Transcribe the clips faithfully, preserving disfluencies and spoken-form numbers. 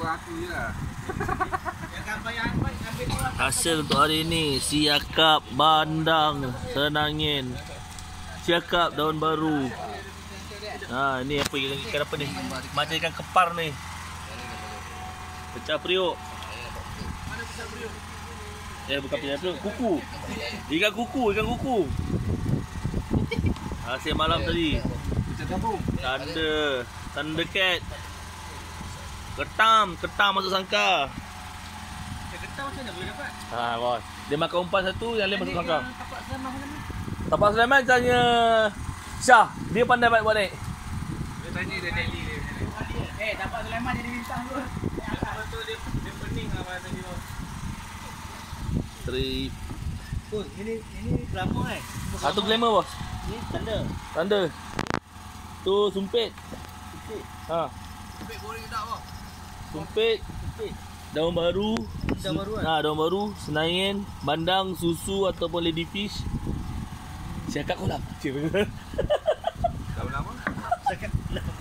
Hasil untuk hari ini, siakap bandang senangin, siakap daun baru. Ha, ni apa ikan apa ni? Macam ikan kepar ni. Pecah periuk. Eh bukan pecah periuk, kuku. Ikan kuku, ikan kuku. Hasil malam tadi. Tanda, tanda cat. Ketam, ketam masuk sangkar. Ketam macam mana boleh dapat? Ha bos. Dia makan umpan satu, yang lain masuk sangkar. Tapak Sulaiman mana? Tapak Sulaiman tanya Syah, dia pandai baik buat naik. Dia tanya dia tadi dia. Eh, tapak Sulaiman jadi bintang tu. Betul dia dia pening apa tadi bos. Trip. Oh, ini ini glamour eh. Satu glamour bos. Ni tanda. Tanda. Tu sumpit. Sumpit. Ha. Sumpit goreng tak bos? Sumpit. Sumpit. Daun baru. Daun baru kan? Ha, daun baru, senangin, bandang, susu ataupun ladyfish. Siakap kau lapar. Daun lama? Siakap lama.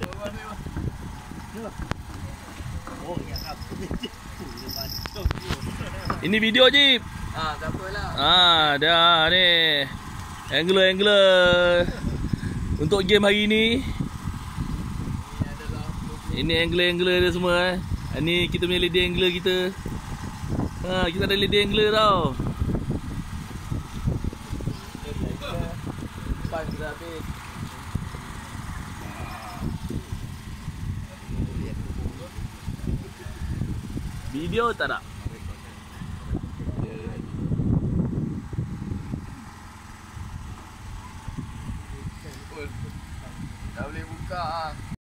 Oh, ya apa ni? Ini video Jip. Ah, tak apalah. Ah, dah ni. Angler-angler untuk game hari ni. Ini angler-angler dia semua eh. Ini kita punya lady angler kita. Ha, kita ada lady angler tau. Pas dah habis. Video tak nak? Dah boleh buka ah.